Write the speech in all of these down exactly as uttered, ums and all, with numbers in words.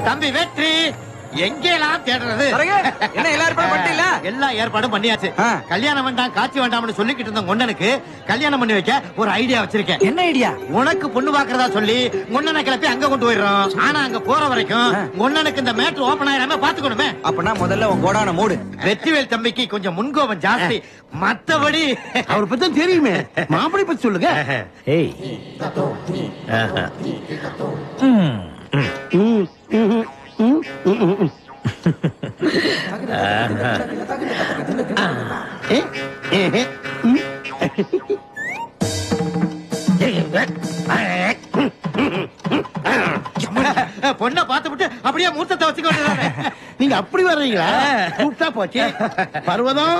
தம்பி வெற்றி எங்கெல்லாம் தேடுறது? என்ன எல்லா ஏற்பாடும் பண்ணிட்டீங்களா? எல்லா ஏற்பாடும் பண்ணியாச்சு. கல்யாணம் வேண்டாம் காட்சி வேண்டாம்னு சொல்லிக்கிட்டு இருந்த கொண்டனுக்கு கல்யாணம் பண்ணி வைக்க ஒரு ஐடியா வச்சிருக்கேன். என்ன ஐடியா? உனக்கு பொண்ணு பாக்குறதா சொல்லி கொண்டனை கிளப்பி அங்க கொண்டு போயிடுறோம். ஆனா அங்க போற வரைக்கும் கொண்டனுக்கு இந்த மேட்ரு ஓபன் ஆயிராம பாத்துக்கணுமே. அப்பனா முதல்ல உன் கோடான மூடு. வெற்றிவேல் தம்பிக்கு கொஞ்சம் முன்கோபம் ஜாஸ்தி. மத்தபடி அவர் பத்தி தெரியுமே. மாப்பிளை பத்தி சொல்லுங்க. ஏய் பொண்ணை பார்த்து விட்டு அப்படியே மூத்தத்தை வச்சுக்கொண்டு நீங்க அப்படி வர்றீங்களா? கூப்பிட்டா போச்சு. பர்வதம்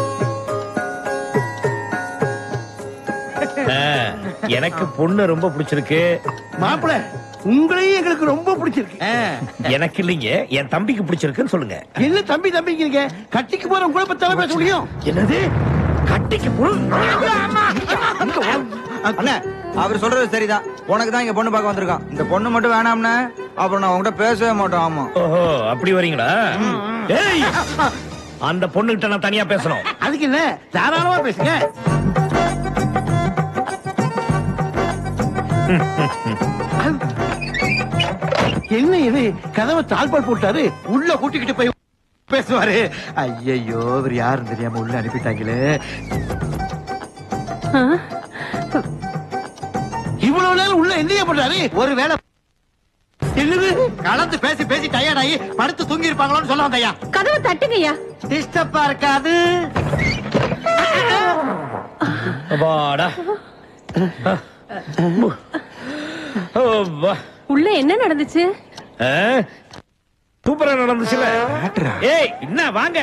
எனக்கு பொண்ணு ரொம்ப பிடிச்சிருக்கு. மாப்பிள உங்களையும் எங்களுக்கு ரொம்ப பிடிச்சிருக்கு. எனக்கு இல்லைங்க, என் தம்பிக்கு பிடிச்சிருக்குன்னு சொல்லுங்க. என்ன தம்பி தம்பிங்க கட்டிக்கு போற உங்களை பத்தி பேச முடியும்? என்னது கட்டிக்கு அண்ணா அவர் சொல்றது சரிதான். உனக்கு தான் இங்க பொண்ணு பார்க்க வந்திருக்கான். இந்த பொண்ணு மட்டும் வேணாம்னா அப்புறம் நான் உங்ககிட்ட பேசவே மாட்டோம். ஆமா. ஓஹோ அப்படி வரீங்களா? ஏய் அந்த பொண்ணுகிட்ட நான் தனியா பேசணும். அதுக்கு என்ன தாராளமா பேசுங்க. என்ன இது கதவை தாழ்பால் போட்டாரு? உள்ள கூட்டிக்கிட்டு போய் பேசுவாரு. ஐயோ இவர் யாரும் தெரியாம உள்ள அனுப்பிட்டாங்களே. இவ்வளவு நேரம் உள்ள என்னைய பண்றாரு? ஒரு வேளை என்னது கலந்து பேசி பேசி டயர்ட் ஆகி படுத்து தூங்கி இருப்பாங்களோன்னு சொல்ல வந்தையா. கதவை தட்டுங்கய்யா. டிஸ்டர்பா இருக்காது. அப்பாடா. உள்ள என்ன நடந்துச்சு? சூப்பரா நடந்துச்சுல. ஏய் என்ன வாங்க.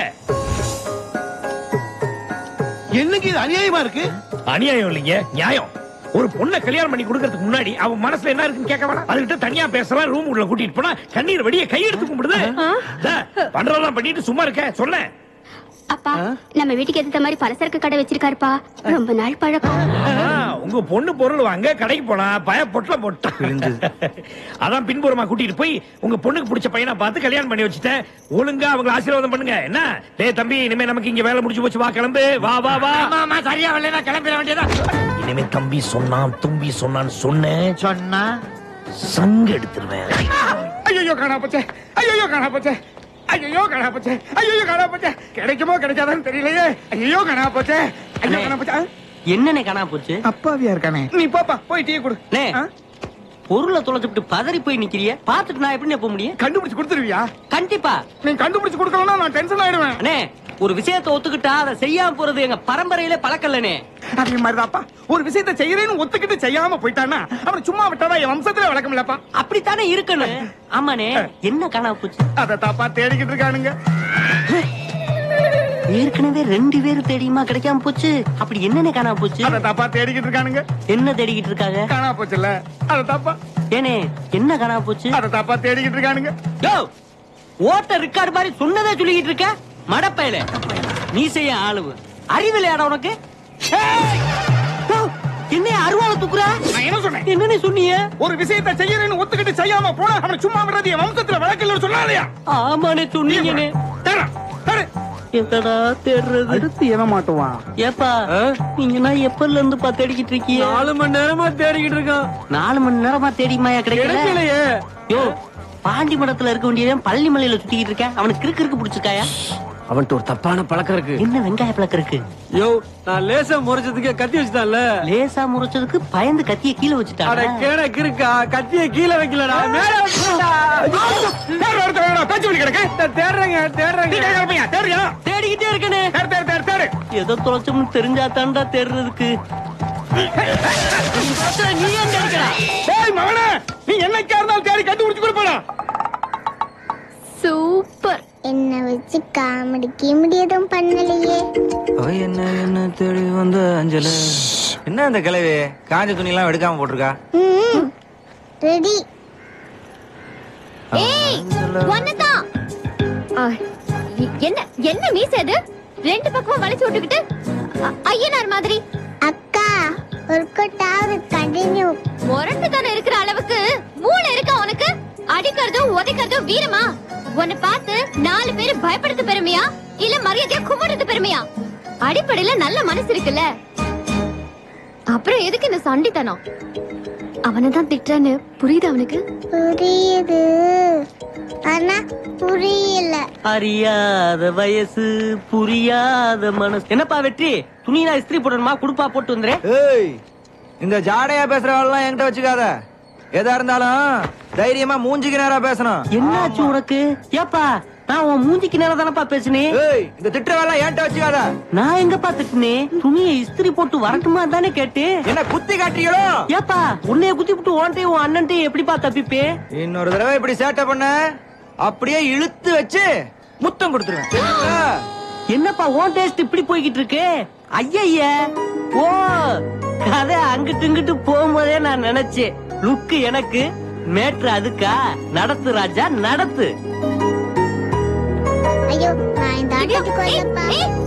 என்னங்க இது அநியாயமா இருக்கு? அநியாயம் இல்லைங்க, நியாயம். ஒரு பொண்ணை கல்யாணம் பண்ணி கொடுக்கறதுக்கு முன்னாடி அவன் மனசுல என்ன இருக்குன்னு கேட்க வேணாம். அதுகிட்ட தனியா பேசலாம். ரூம் உள்ள கூட்டிட்டு போனா கண்ணீர் வெடிய கையெடுத்து கும்பிடுது. பண்றதெல்லாம் பண்ணிட்டு சும்மா இருக்க சொல்ல. அப்பா நம்ம வீட்டுக்கு ஏத்த மாதிரி பலசரக்கு கடை வச்சிருக்காருப்பா. ரொம்ப நாள் பழக்கம். உங்க பொண்ணு பொருள் வாங்க கடைக்கு போனா பய பொட்டல போட்டா. அதான் பின்புறமா கூட்டிட்டு போய் உங்க பொண்ணுக்கு பிடிச்ச பையனை பார்த்து கல்யாணம் பண்ணி வச்சுட்டேன். ஒழுங்கா அவங்க ஆசீர்வாதம் பண்ணுங்க. என்ன டேய் தம்பி, இனிமே நமக்கு இங்க வேலை முடிச்சு போச்சு. வா கிளம்பு. வா வா வா. ஆமா சரியா வரலனா கிளம்பிட வேண்டியதா. இனிமே தம்பி சொன்னான் தும்பி சொன்னான்னு சொன்னேன் சொன்னா சங்க எடுத்துருவேன். ஐயோ காணா போச்சே. ஐயோ காணா போச்சே. ஐயோ காணா போச்சே. ஐயோ காணா போச்சே. கிடைக்குமோ கிடைக்காதான்னு தெரியலையே. ஐயோ காணா போச்சே. ஐயோ காணா போச்சே. என்னனே காணா போச்சு? அப்பாவியா இருக்கானே. நீ போப்பா போய் டீ குடு. பொருளை தொலைச்சிட்டு பதறி போய் நிக்கிறிய. பாத்துட்டு நான் எப்படி போக முடியும்? கண்டுபிடிச்சு கொடுத்துருவியா? கண்டிப்பா. நீ கண்டுபிடிச்சு கொடுக்கலன்னா நான் டென்ஷன் ஆயிடுவேன். அண்ணே ஒரு விஷயத்தை ஒத்துக்கிட்டா அதை செய்யாம போறது எங்க பரம்பரையில பழக்கல்லனே. அதே மாதிரிதாப்பா ஒரு விஷயத்தை செய்யறேன்னு ஒத்துக்கிட்டு செய்யாம போயிட்டானா அவன் சும்மா விட்டாதா என் வம்சத்துல வழக்கம் இல்லப்பா. அப்படித்தானே இருக்கணும். ஆமாண்ணே என்ன காணா போச்சு? அதை தாப்பா தேடிக்கிட்டு இருக்கானுங்க. ஏற்கனவே ரெண்டு பேரும் தேடியுமா கிடைக்காம போச்சு. அப்படி என்னன்னு காணா போச்சு? அதை தாப்பா தேடிக்கிட்டு இருக்கானுங்க. என்ன தேடிக்கிட்டு இருக்காங்க? காணா போச்சுல்ல அதை தாப்பா. ஏனே என்ன காணா போச்சு? அதை தாப்பா தேடிக்கிட்டு இருக்கானுங்க. யோ ஓட்ட ரிக்கார்டு மாதிரி சொன்னதே சொல்லிக்கிட்டு இருக்க மடப்பையில. நீ செய்ய ஆளுவு அறிவில்லையாடா உனக்கு? என்ன அருவாளை தூக்குற? நான் என்ன சொன்னேன்? என்னன்னு சொன்னீங்க? ஒரு விஷயத்தை செய்யறேன்னு ஒத்துக்கிட்டு செய்யாம போனா அவனை சும்மா விடுறது என் வம்சத்துல வழக்கில்லைன்னு சொன்னாலையா? ஆமாண்ணே சொன்னீங்கண்ணே. எங்கடா தேடுறது? அடுத்து எவ மாட்டுவான்? ஏப்பா நீங்கன்னா எப்பல இருந்து பா தேடிக்கிட்டு இருக்கீங்க? நாலு மணி நேரமா தேடிக்கிட்டு இருக்கான். நாலு மணி நேரமா தேடிமாயா கிடைக்கலையே. யோ பாண்டி மடத்துல இருக்க வேண்டியவன் பள்ளி மலையில சுத்திக்கிட்டு இருக்க. அவனுக்கு கிறுக்கு கிறுக்கு பிடிச்சிருக்காயா? அவன்கிட்ட ஒரு தப்பான பழக்கம் இருக்கு. என்ன வெங்காய பழக்கம் இருக்கு? யோ நான் லேசா முறைச்சதுக்கு கத்தி வச்சுட்டான்ல. லேசா முறைச்சதுக்கு பயந்து கத்திய கீழே வச்சுட்டான். கேட கிறுக்கா கத்திய கீழே வைக்கலடா மேல வச்சுட்டா. பேச்சு வழி கிடக்கு. தேடுறேங்க தேடுறேங்க. தேடுறியா? தேடிக்கிட்டே இருக்கனே. தேடு தேடு தேடு தேடு. எதை தொலைச்சோம்னு தெரிஞ்சா தாண்டா தேடுறதுக்கு. நீ ஏன் தேடிக்கிறா? ஏய் மகனே நீ என்னைக்கா இருந்தாலும் தேடி கண்டுபிடிச்சு கொடுப்படா. சூப்பர். என்ன வச்சு காமெடிக்க முடியதும் பண்ணலையே. அவ என்ன என்ன தேடி வந்த அஞ்சல. என்ன அந்த கிழவி காஞ்ச துணி எல்லாம் எடுக்காம போட்டிருக்கா? ரெடி. ஏய் ஒன்னதான். என்ன என்ன மீச இது? ரெண்டு பக்கமும் வளைச்சு விட்டுக்கிட்டு ஐயனார் மாதிரி. அக்கா ஒரு கொட்டாவது கண்டினியூ. முரட்டு தானே இருக்கிற அளவுக்கு மூளை இருக்கா உனக்கு? அடிக்கிறதும் உதைக்கிறதும் வீரமா? உன்னை பார்த்து நாலு பேர் பயப்படுறது பெருமையா இல்ல மரியாதையா கும்பிடுறது பெருமையா? அடிப்படையில நல்ல மனசு இருக்குல்ல, அப்புறம் எதுக்கு இந்த சண்டித்தனம்? அவனைதான் திட்டுறன்னு புரியுது அவனுக்கு? புரியுது ஆனா புரியல. அறியாத வயசு புரியாத மனசு. என்னப்பா வெற்றி, துணினா இஸ்திரி போடணுமா? குடுப்பா போட்டு வந்துறேன். ஏய், இந்த ஜாடையா பேசுறவெல்லாம் என்கிட்ட வச்சுக்காத. எதா இருந்தாலும் தைரியமா மூஞ்சிக்கு நேரா பேசணும். என்னாச்சு உனக்கு? ஏப்பா நான் உன் மூஞ்சிக்கு நேரம் தானப்பா பேசுனேன். ஏய், இந்த திட்டுறவெல்லாம் என்கிட்ட வச்சுக்காத. நான் எங்கப்பா திட்டுனேன்? துணியை இஸ்திரி போட்டு வரட்டுமா தானே கேட்டேன். என்ன குத்தி காட்டுறீங்களோ? ஏப்பா உன்னைய குத்தி விட்டு ஓன்ட்டையும் உன் அண்ணன்ட்டையும் எப்படிப்பா தப்பிப்பே? இன்னொரு தடவை இப்படி சேட்டை பண்ண அப்படியே இழுத்து வச்சு முத்தம் கொடுத்துருவேன். என்னப்பா ஓன் டேஸ்ட் இப்படி போய்கிட்டு இருக்கு? ஐய ஓ கதை அங்கிட்டு இங்கிட்டு போகும்போதே நான் நினைச்சேன். லுக்கு எனக்கு, மேட்ரு அதுக்கா? நடத்து ராஜா நடத்து. ஐயோ நான் இந்த ஆட்டத்துக்கு வரலப்பா.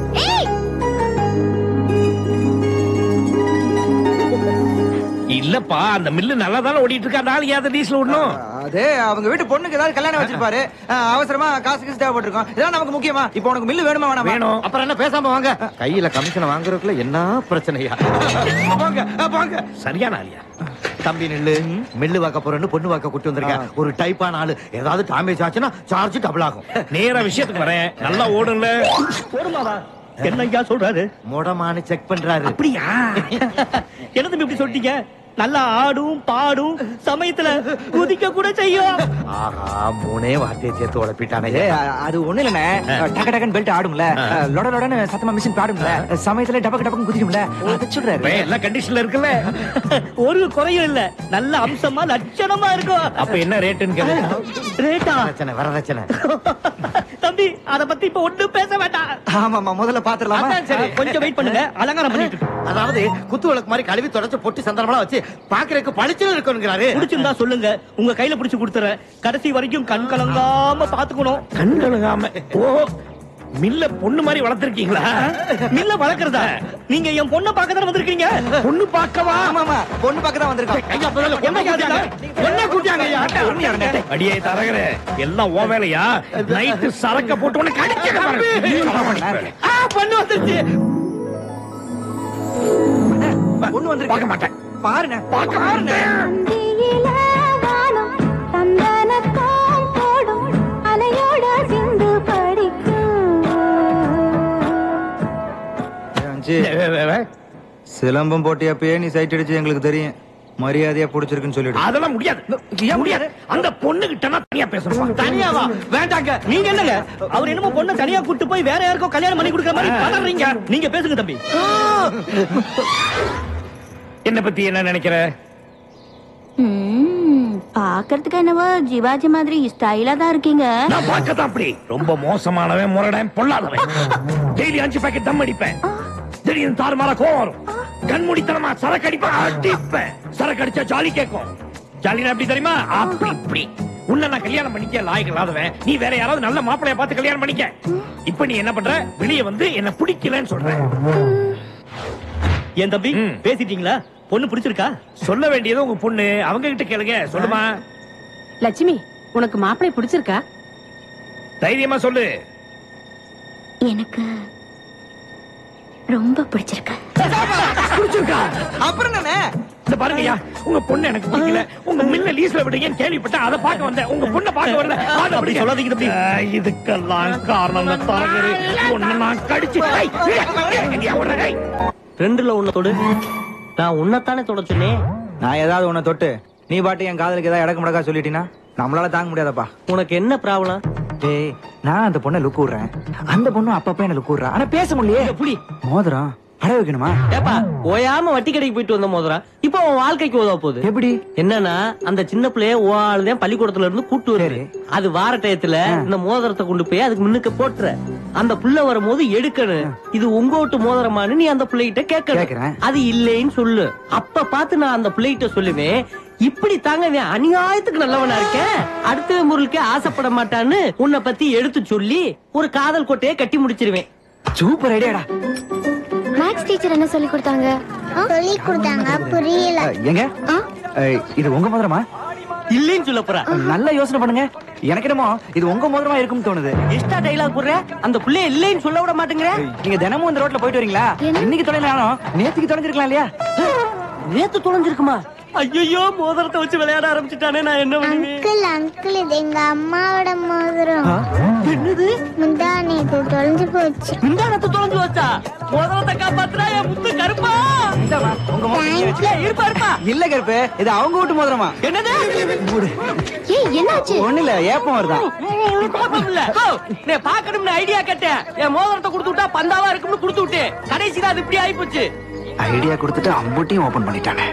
இல்லப்பா, அந்த மில்லு நல்லா தானே ஓடிட்டு இருக்கா, நாளைக்கு அதை டீசல் விடணும். அதே அவங்க வீட்டு பொண்ணுக்கு ஏதாவது கல்யாணம் வச்சிருப்பாரு, அவசரமா காசு காசு தேவைப்பட்டிருக்கும். இதெல்லாம் நமக்கு முக்கியமா? இப்போ உனக்கு மில்லு வேணுமா வேணாமா? வேணும். அப்புறம் என்ன பேசாம வாங்க. கையில கமிஷன் வாங்குறதுக்குள்ள என்ன பிரச்சனையா? வாங்க வாங்க. சரியான ஆளியா? தம்பி நெல்லு, மில்லு வாக்க போறேன்னு பொண்ணு வாக்க கூட்டி வந்திருக்கேன். ஒரு டைப்பான ஆளு, ஏதாவது டேமேஜ் ஆச்சுன்னா சார்ஜ் டபுள் ஆகும். நேரா விஷயத்துக்கு வரேன். நல்லா ஓடும்ல? போடுமாவா? என்னையா சொல்றாரு? மோடமானு செக் பண்றாரு. அப்படியா? என்னது இப்படி சொல்லிட்டீங்க? நல்லா ஆடும் பாடும், சமயத்துல குதிக்க கூட செய்யும். ஆஹா, மூணே வார்த்தையை சேர்த்து உழப்பிட்டானே. அது ஒண்ணு இல்லண்ணே, டக டகன் பெல்ட் ஆடும்ல, லொட லொடன்னு சத்தமா மிஷின் பாடும்ல, சமயத்துல டபக்கு டபக்கு குதிக்கும்ல, அதை சொல்றாரு. எல்லா கண்டிஷன்ல இருக்குல்ல, ஒரு குறையும் இல்ல, நல்ல அம்சமா லட்சணமா இருக்கும். அப்ப என்ன ரேட்டுன்னு கேளு. ரேட்டா? பிரச்சனை வரதட்சணை. தம்பி அத பத்தி இப்ப ஒண்ணும் பேச வேண்டாம். ஆமாமா, முதல்ல பாத்துடலாமா? சரி, கொஞ்சம் வெயிட் பண்ணுங்க, அலங்காரம் பண்ணிட்டு. அதாவது குத்து விளக்கு மாதிரி கழுவி தொடச்சு பொட்டி சந்தனமெல்லாம் வச்சு பாக்குறதுக்கு பளிச்சுன்னு இருக்கணுங்கிறாரு. பிடிச்சிருந்தா சொல்லுங்க, உங்க கையில பிடிச்சு கொடுத்துறேன். கடைசி வரைக்கும் கண் கலங்காம பாத்துக்கணும். கண் கலங்காம? ஓ, மில்ல பொண்ணு மாதிரி வளர்த்திருக்கீங்களா? மில்ல வளர்க்கறதா? நீங்க என் பொண்ணை பார்க்க தானே வந்திருக்கீங்க. பொண்ணு பார்க்கவா? ஆமாமா, பொண்ணு பார்க்க தான் வந்திருக்கோம். அடியே தரகரே, எல்லாம் ஓ வேலையா? நைட்டு சரக்க போட்டு உனக்கு பொண்ணு வந்துருச்சு. பொண்ணு வந்து பார்க்க மாட்டேன். பாருங்க, பார்க்க பாருங்க. சிலம்பம் போட்டியப்பயே நீ சைட் அடிச்சு எங்களுக்கு தெரியும். மரியாதையா புடிச்சிருக்குன்னு சொல்லிடு. அதெல்லாம் முடியாது. ஏன் முடியாது? அந்த பொண்ணு கிட்ட தனியா பேசணும். தனியாவா? வேண்டாங்க. நீங்க என்னங்க அவர் என்னமோ பொண்ணை தனியா கூட்டு போய் வேற யாருக்கோ கல்யாணம் பண்ணி கொடுக்குற மாதிரி பதறீங்க. நீங்க பேசுங்க தம்பி. என்ன பத்தி என்ன நினைக்கிற? பாக்கிறதுக்கு என்னவோ ஜிவாஜி மாதிரி ஸ்டைலா தான் இருக்கீங்க. நான் பார்க்கத்தான் அப்படி. ரொம்ப மோசமானவன், முரடன், பொல்லாதவன். டெய்லி அஞ்சு பாக்கெட் தம் அடிப்பேன். திடீர்னு தாறுமாறா கோவம் வரும். கண்மூடித்தனமா சரக்கு அடிப்பேன், அடிப்பேன். சரக்கு அடிச்சா ஜாலி கேட்கும். ஜாலினா எப்படி தெரியுமா? அப்படி இப்படி. உன்ன நான் கல்யாணம் பண்ணிக்க லாயக்கு இல்லாதவன். நீ வேற யாராவது நல்ல மாப்பிளைய பார்த்து கல்யாணம் பண்ணிக்க. இப்ப நீ என்ன பண்ற? வெளியே வந்து என்ன பிடிக்கலன்னு சொல்ற. என் தம்பி பேசிட்டீங்களா? பொண்ணு பிடிச்சிருக்கா? சொல்ல வேண்டியது உங்க பொண்ணு, அவங்க கிட்ட கேளுங்க. சொல்லுமா லட்சுமி, உனக்கு மாப்பிளை பிடிச்சிருக்கா? தைரியமா சொல்லு. எனக்கு ரொம்ப பிடிச்சிருக்கு. பிடிச்சிருக்கா? அப்புறம் என்ன? இந்த பாருங்கய்யா, உங்க பொண்ணு எனக்கு பிடிக்கல. உங்க மில்ல லீஸ்ல விடுங்கன்னு கேள்விப்பட்டேன். அதை பார்க்க வந்தேன். உங்க பொண்ணை பார்க்க வரல. அப்படி சொல்லாதீங்க தம்பி. இதுக்கெல்லாம் காரணம் தரகரு. ஒண்ணு நான் கடிச்சு ரெண்டுல ஒண்ணு தொடு. நான் உன்னைத்தானே தொட சொன்னேன். நான் ஏதாவது உன்னை தொட்டு நீ பாட்டு என் காதலுக்கு ஏதாவது இடக்கு முடக்கா சொல்லிட்டீங்கன்னா நம்மளால தாங்க முடியாதப்பா. உனக்கு என்ன ப்ராப்ளம்? டேய், நான் அந்த பொண்ணை லுக்கு விடுறேன், அந்த பொண்ணு அப்பப்ப என்ன லுக்கு விடுறா. ஆனா பேச முடியலையே. எப்படி? மோதிரம் அட வைக்கணுமா? ஏப்பா ஓயாம வட்டி கடைக்கு போயிட்டு வந்த மோதிரம் இப்போ உன் வாழ்க்கைக்கு உதவ போகுது. எப்படி? என்னன்னா அந்த சின்ன பிள்ளைய ஓஆளுதான் பள்ளிக்கூடத்துல இருந்து கூட்டு வருது. அது வார டயத்துல இந்த மோதிரத்தை கொண்டு போய் அதுக்கு முன்னுக்கு போட்டுற. அந்த புள்ள வரும்போது எடுக்கணும். இது உங்க வீட்டு மோதிரமானு நீ அந்த பிள்ளைகிட்ட கேட்கணும். அது இல்லைன்னு சொல்லு. அப்ப பார்த்து நான் அந்த பிள்ளைகிட்ட சொல்லுவேன், இப்படி தாங்க அநியாயத்துக்கு நல்லவனா இருக்கேன், அடுத்த முருளுக்கே ஆசைப்பட மாட்டான்னு உன்னை பத்தி எடுத்து சொல்லி ஒரு காதல் கோட்டையை கட்டி முடிச்சிருவேன். சூப்பர் ஐடியாடா. மேக்ஸ் டீச்சர் என்ன சொல்லி கொடுத்தாங்க? சொல்லி கொடுத்தாங்க, புரியல. எங்க இது உங்க மோதிரமா? இல்லைன்னு சொல்ல போறா. நல்ல யோசனை பண்ணுங்க. எனக்கு என்னமோ இது உங்க மோதிரமா இருக்கும்னு தோணுது. எக்ஸ்ட்ரா டைலாக் போடுற, அந்த புள்ளைய இல்லைன்னு சொல்ல விட மாட்டேங்கிற. நீங்க தினமும் இந்த ரோட்ல போயிட்டு வரீங்களா? இன்னைக்கு தொலைனாலும் நேத்துக்கு தொலைஞ்சிருக்கலாம் இல்லையா? நேத்து தொலைஞ்சிருக்குமா? ஐயோ மோதிரத்தை வச்சு விளையாட ஆரம்பிச்சுட்டானே, நான் என்ன பண்ணுவேன்? அங்கிள் அங்கிள் இது எங்க அம்மாவோட மோதிரம். என்னது? முந்தா நேத்து தொலைஞ்சு போச்சு. முந்தானத்து தொலைஞ்சு வச்சா? மோதிரத்தை காப்பாத்துறா என் முத்து கருப்பா. உங்க மோதிரம் இருப்பா இருப்பா. இல்ல கருப்பு, இது அவங்க வீட்டு மோதிரமா? என்னது? ஏய் என்னாச்சு? ஒண்ணு இல்ல, ஏப்பம் வருதா? கோபம் இல்ல. நீ பாக்கணும்னு ஐடியா கேட்டேன். என் மோதிரத்தை கொடுத்து விட்டா பந்தாவா இருக்கும்னு கொடுத்து விட்டு கடைசியில அது இப்படி ஆயி போச்சு. ஐடியா கொடுத்துட்டு அம்புட்டியும் ஓபன் பண்ணிட்டானே.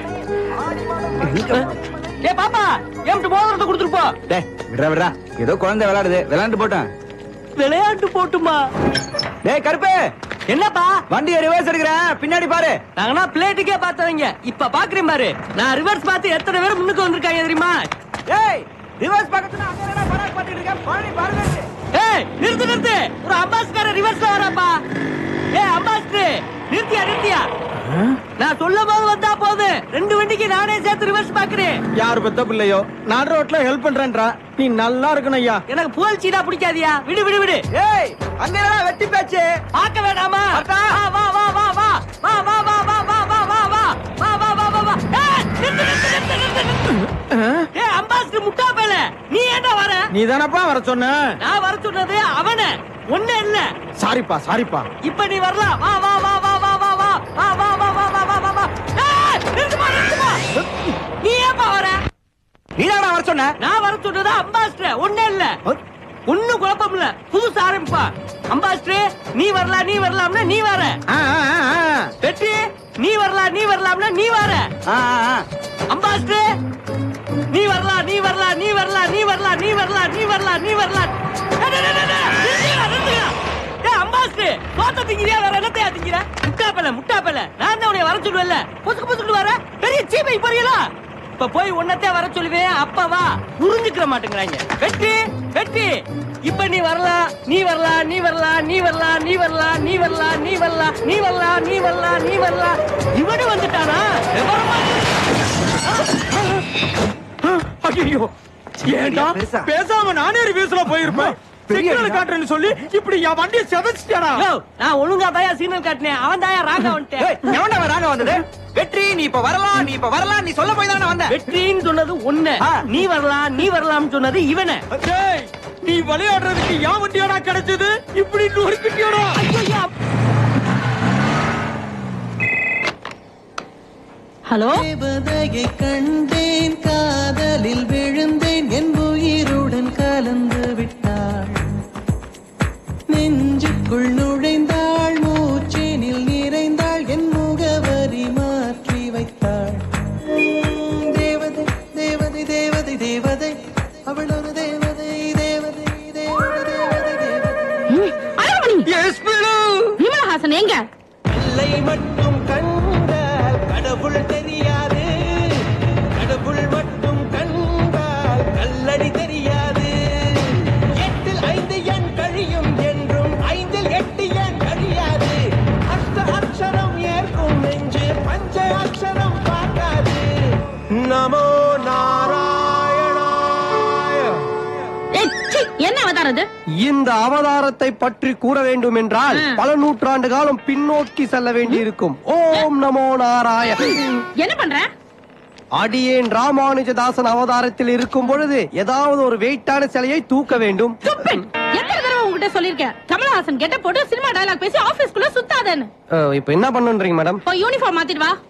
ஏ பாப்பா, என்கிட்ட மோதிரத்தை கொடுத்துட்டு போ. டேய் விடுறா விடுறா, ஏதோ குழந்தை விளையாடுது, விளையாண்டு போட்டேன். விளையாட்டு போட்டுமா? டேய் கருப்பு, என்னப்பா? வண்டியை ரிவர்ஸ் எடுக்கிறேன், பின்னாடி பாரு. நாங்கனா பிளேட்டுக்கே பார்த்தவங்க, இப்ப பாக்குறேன் பாரு. நான் ரிவர்ஸ் பார்த்து எத்தனை பேர் முன்னுக்கு வந்திருக்காங்க தெரியுமா? ஏய் ரிவர்ஸ் பக்கத்துல அங்க என்னடா பராக் பண்ணிட்டு இருக்க? பாடி பாருங்க. ஏய் நிறுத்து நிறுத்து, ஒரு அம்பாஸ்டர் ரிவர்ஸ்ல வராப்பா. ஏய் அம்பாஸ்டர் நிறுத்தியா நிறுத்தியா? நான் சொல்ல போது வந்தா போது, ரெண்டு வண்டிக்கு நானே சேர்த்து ரிவர்ஸ் பாக்குறேன். யாரு பெத்த பிள்ளையோ நான் ரோட்ல ஹெல்ப் பண்றேன்றா, நீ நல்லா இருக்கணும் ஐயா. எனக்கு புகழ் சீடா பிடிக்காதியா? விடு விடு விடு. ஏய் அங்க என்னடா வெட்டி பேச்சு? பார்க்க வேண்டாமா? வா வா வா வா வா வா வா வா வா வா வா வா வா வா வா வா வா வா. ஏய் நிறுத்து நிறுத்து நிறுத்து நிறுத்து. ஏய் அம்பாஸ்டர் முட்டா பேல, நீ ஏன்டா வர? நீ தானப்பா வர சொன்ன. நான் வர சொன்னது அவனே, ஒண்ணே இல்ல. சாரிப்பா சாரிப்பா. இப்ப நீ வரலாம். வா வா வா வா வா வா வா வா வா வா வா வா வா வா வா. ஏய் நிறுத்துமா நிறுத்துமா. நீ ஏப்பா வர? நீதாடா வர சொன்ன. நான் வர சொன்னது அம்பாஸ்டர், ஒண்ணே இல்ல. ஒண்ணும் குழப்பம் இல்ல, புதுசா ஆரம்பிப்பா. அம்பாஸ்டர் நீ வரலாம் நீ வரலாம்னா நீ வர. வெற்றி நீ வரலாம் நீ வரலாம்னா நீ வர. அம்பாஸ்டர் நீ வரலாம் நீ வரலாம் நீ வரலாம் நீ வரலாம் நீ வரலாம் நீ வரலாம் நீ வரலாம். அம்பாஸ்டர் தோத்த திங்கிறியா, வேற என்னத்தையா திங்கிற? முட்டாப்பல முட்டாப்பல, நான் தான் உன்னை வர சொல்லுவேன்ல, பொசுக்கு பொசுக்கு வர பெரிய சீமை போறீங்களா? இப்ப போய் உன்னத்தே வர சொல்லுவேன், அப்ப வா. புரிஞ்சுக்கிற மாட்டேங்கிறாங்க. வெற்றி வெற்றி இப்ப நீ வரலாம் நீ வரலாம் நீ வரலாம் நீ வரலாம் நீ வரலாம் நீ வரலாம் நீ வரலாம் நீ வரலாம் நீ வரலாம் நீ வரலாம். இவனு வந்துட்டானா? ஐயோ ஏண்டா பேசாம நானே ரிவ்யூஸ்ல போயிருப்பேன். சிக்னல் காட்டுறேன்னு சொல்லி இப்படி என் வண்டியை செதச்சிட்டாடா. நான் ஒழுங்கா தாயா சிக்னல் காட்டினேன், அவன் தாயா ராங்க வந்துட்டேன். எவன்டா ராங்க வந்தது? வெற்றி நீ இப்ப வரலாம் நீ இப்ப வரலாம் நீ சொல்ல போய் தானே வந்த. வெற்றின்னு சொன்னது ஒண்ணு, நீ வரலாம் நீ வரலாம்னு சொன்னது இவனை. நீ விளையாடுறதுக்கு என் வண்டியாடா கிடைச்சது, இப்படி நொறுக்கிட்டியாடா. ஹலோ, தேவதையை கண்டேன், காதலில் விழுந்தேன், என் உயிருடன் கலந்து விட்டாள், நெஞ்சுக்குள் நுழைந்தாள், மூச்சினில் நிறைந்தாள், என் முகவரி மாற்றி வைத்தாள். தேவதை தேவதை தேவதை தேவதை, அவள் ஒரு தேவதை தேவதை தேவதை தேவதை. விமலஹாசன் எங்க? எல்லையை மட்டும் கண்டால் கடவுள் தெரியாது, கடவுள் மட்டும் கண்டால் கல்லடி தெரியாது. எட்டில் ஐந்து எண் கழியும் என்றும் ஐந்தில் எட்டு எண் கழியாது. அஷ்ட அக்ஷரம் ஏற்கும் நெஞ்சு பஞ்ச அக்ஷரம் பார்க்காது. நமோ நாராயணாய. என்ன அவதாரம் இது? இந்த அவதாரத்தை பற்றி கூற வேண்டும் என்றால் பல நூற்றாண்டு காலம் பின்னோக்கி செல்ல வேண்டியிருக்கும். ஓம் நமோ நாராய. என்ன பண்ற? அடியேன் ராமானுஜதாசன் அவதாரத்தில் இருக்கும் பொழுது ஏதாவது ஒரு வெயிட்டான சிலையை தூக்க வேண்டும். எத்தனை தடவை உங்ககிட்ட சொல்லிருக்கேன், கமலஹாசன் கெட்ட போட்டு சினிமா டயலாக் பேசி ஆபீஸ்க்குள்ள சுத்தாதேன்னு. இப்ப என்ன பண்ணுன்றீங்க மேடம்? யூனிஃபார்ம் மாத்திட்டு வா.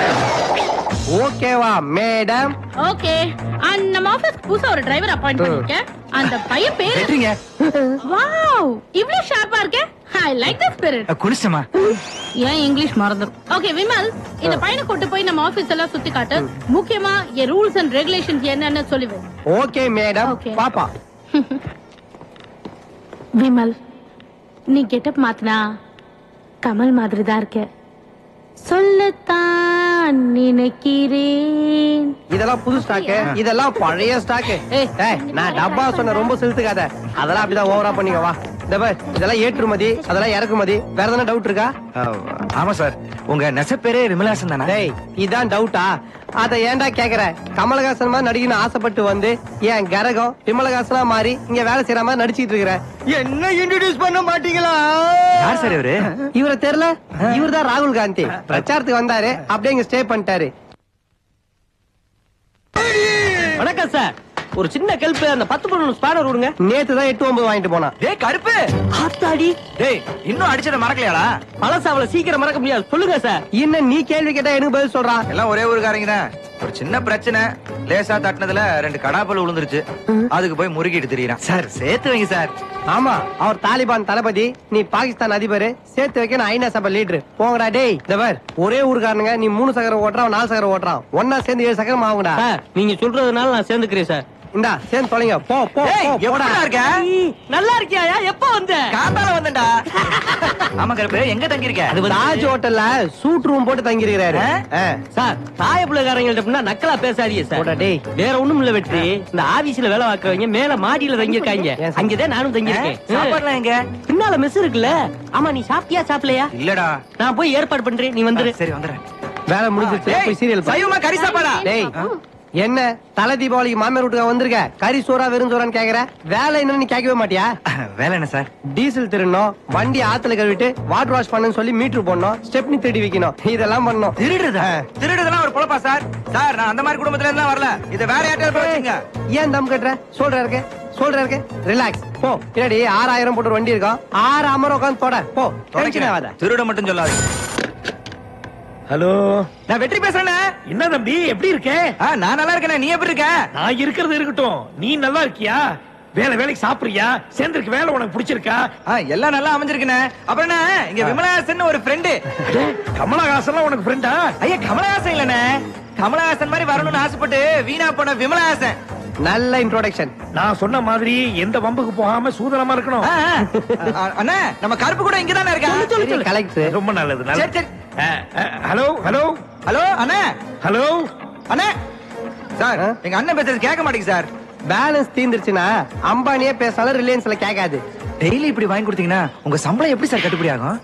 ஓகேவா மேடம்? ஓகே. நம்ம ஆபீஸ்க்கு புதுசா ஒரு டிரைவர் அப்பாயிண்ட் பண்ணிருக்கேன். அந்த பையன் பேரு வாவ், இவ்ளோ ஷார்ப்பா இருக்கே. I like the spirit. குளிச்சமா ஏன் இங்கிலீஷ் மறந்துடும். ஓகே விமல், இந்த பையனை கூட்டி போய் நம்ம ஆபீஸ் எல்லாம் சுத்தி காட்டு. முக்கியமா ஏ ரூல்ஸ் அண்ட் ரெகுலேஷன்ஸ் என்னன்னு சொல்லுவே. Okay madam. பாப்பா. விமல், நீ கெட்டப் மாத்தினா கமல் மாதிரி தான் இருக்க. சொல்லத்தான் நினைக்கிறேன். இதெல்லாம் புது ஸ்டாக்கு, இதெல்லாம் பழைய ஸ்டாக்கு. நான் டப்பா சொன்ன ரொம்ப செலுத்துக்காத, அதெல்லாம் அப்படிதான் ஓவரா பண்ணிக்க வா. இந்த பார், இதெல்லாம் ஏற்றுமதி அதெல்லாம் இறக்குமதி. வேற எதனா டவுட் இருக்கா? ஆமா சார், உங்க நெசப்பேரே விமலாசன் தானே? டேய் இதான் டவுட்டா? அத ஏன்டா கேக்குற? கமலஹாசன் மாதிரி நடிக்கணும் ஆசைப்பட்டு வந்து ஏன் கரகம் விமலஹாசனா மாறி இங்க வேலை செய்யற மாதிரி நடிச்சிட்டு இருக்கிற. என்ன இன்ட்ரோடியூஸ் பண்ண மாட்டீங்களா? யார் சார் இவரு? இவரை தெரியல? இவர் தான் ராகுல் காந்தி. பிரச்சாரத்துக்கு வந்தாரு, அப்படியே இங்க ஸ்டே பண்ணிட்டாரு. வணக்கம் சார். ஒரு சின்ன கெல்ப், அந்த பத்து பொண்ணு ஸ்பானர் விடுங்க. நேத்து தான் எட்டு ஒன்பது வாங்கிட்டு போனா. டேய் கருப்பு, ஆத்தாடி. டேய் இன்னும் அடிச்சத மறக்கலையாடா? பழச அவளை சீக்கிரம் மறக்க முடியாது. சொல்லுங்க சார். என்ன நீ கேள்வி கேட்டா எனக்கு பதில் சொல்றான்? எல்லாம் ஒரே ஊருக்காரங்க தான். ஒரு சின்ன பிரச்சனை, லேசா தட்டினதுல ரெண்டு கடாப்பல் விழுந்துருச்சு. அதுக்கு போய் முறுக்கிட்டு திரியறான் சார். சேர்த்து வைங்க சார். ஆமா, அவர் தாலிபான் தளபதி, நீ பாகிஸ்தான் அதிபர். சேர்த்து வைக்க நான் ஐநா சபை லீடர். போங்கடா டேய். தவர் ஒரே ஊருக்காரனுங்க. நீ மூணு சக்கரம் ஓட்டுறான், நாலு சக்கரம் ஓட்டுறான். ஒன்னா சேர்ந்து ஏழு சக்கரம் ஆகுங்கடா. சார் நீங்க சொல்றதுனால நான் சேர்ந்துக்கிறேன் சார். இந்தா சேர்ந்து தொலைங்க. போ போ டேய் போ, போடா. எப்படிடா இருக்க? நல்லா இருக்கியா? எப்ப வந்த? காத்தால வந்தேன்டா. ஆமா கருப்பு, எங்க தங்கி இருக்க? அது தாஜ் ஹோட்டல்ல சூட் ரூம் போட்டு தங்கி இருக்கிறாரு. சார் தாய பிள்ளைக்காரங்கள்ட்ட அப்படின்னா நக்கலா பேசாதீங்க சார். போடா டேய். வேற ஒண்ணும் இல்ல வெற்றி. இந்த ஆபீஸ்ல வேலை பார்க்கறவங்க மேல மாடியில தங்கி இருக்காங்க. அங்கதான் நானும் தங்கி இருக்கேன். சாப்பாடுலாம் எங்க? பின்னால மெஸ் இருக்குல்ல. ஆமா, நீ சாப்பிட்டியா சாப்பிடலையா? இல்லடா. நான் போய் ஏற்பாடு பண்றேன், நீ வந்துரு. சரி வந்துறேன். வேலை முடிஞ்சிருச்சு, போய் சீரியல் பாரு. சைவமா கறி சாப்பாடா? டேய் என்ன தலை தீபாவளிக்கு மாமியார் வீட்டுக்கு வந்திருக்க? கறி சோறா வெறும் சோறான்னு கேக்குற? வேலை என்னன்னு நீ கேட்கவே மாட்டியா? வேலை என்ன சார்? டீசல் திருடணும், வண்டி ஆத்துல கழுவிட்டு வாட்டர் வாஷ் பண்ணுன்னு சொல்லி மீட்டர் போடணும், ஸ்டெப்னி தேடி வைக்கணும், இதெல்லாம் பண்ணணும். திருடுறதா? திருடுறதெல்லாம் ஒரு பொழப்பா சார்? சார் நான் அந்த மாதிரி குடும்பத்துல இருந்தா வரல. இத வேற யார்ட்ட போவீங்க? ஏன் தம் கட்டுற? சொல்ற இருக்கு சொல்ற இருக்கு ரிலாக்ஸ். போ. பின்னாடி ஆறாயிரம் போட்டு வண்டி இருக்கும், ஆறு அமரம் உட்காந்து போட. போ. டென்ஷன் ஆகாத. திருட மட்டும் சொல்லாது. ஹலோ, நான் வெற்றி பேசுறேன். என்ன தம்பி எப்படி இருக்க? நான் நல்லா இருக்கேன். நீ எப்படி இருக்க? நான் இருக்கிறது இருக்கட்டும், நீ நல்லா இருக்கியா? வேலை வேலைக்கு சாப்பிடுறியா? சேர்ந்திருக்கு வேலை உனக்கு பிடிச்சிருக்கா? எல்லாம் நல்லா அமைஞ்சிருக்குண்ணே. அப்புறம் என்ன, இங்க விமலஹாசன் ஒரு ஃப்ரெண்டு. கமலஹாசன் உனக்கு ஃப்ரெண்டா? ஐயா கமலஹாசன் இல்லண்ணே, கமலஹாசன் மாதிரி வரணும்னு ஆசைப்பட்டு வீணா போன விமலஹாசன். நல்ல இன்ட்ரோடக்ஷன். நான் சொன்ன மாதிரி எந்த வம்புக்கு போகாம சூதனமா இருக்கணும். அண்ணா நம்ம கருப்பு கூட இங்கதானே இருக்கா? கலெக்டர். ரொம்ப நல்லது. சரி சரி. ஹலோ ஹலோ ஹலோ அண்ணா. ஹலோ அண்ணா. சார் எங்க அண்ணன் பேசுறது கேட்க மாட்டேங்குது சார். பேலன்ஸ் தீந்துருச்சுன்னா அம்பானியே பேசாலும் ரிலையன்ஸ்ல கேட்காது. டெய்லி இப்படி வாங்கி கொடுத்தீங்கன்னா உங்க சம்பளம் எப்படி சார் கட்டுப்படி ஆகும்?